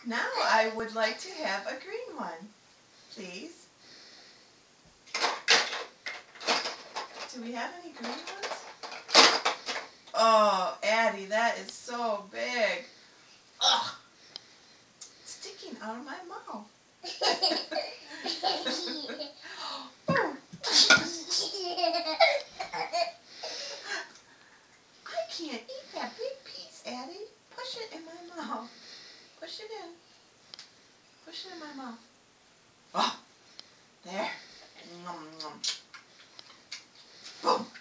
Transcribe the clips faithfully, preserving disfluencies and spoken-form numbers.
Now I would like to have a green one, please. Do we have any green ones? Oh, Addie, that is so big. Ugh. It's sticking out of my mouth. I can't eat that big piece, Addie. Push it in my mouth. Push it in. Push it in my mouth. Oh, there. Nom, nom. Boom.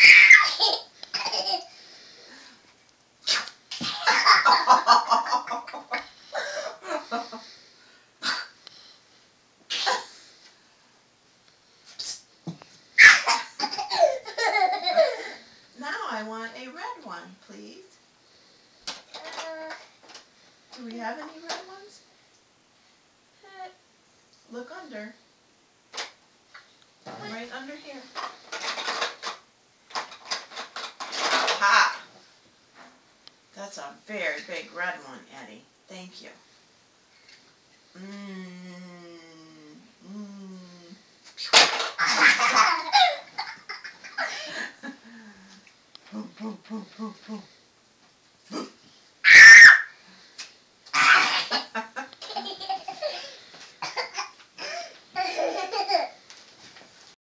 Now I want a red one, please. Do we have any red ones? Look under. Right under here. Ha! That's a very big red one, Eddie. Thank you. Mmm. Mmm. Boom, boom, boom, boom, boom.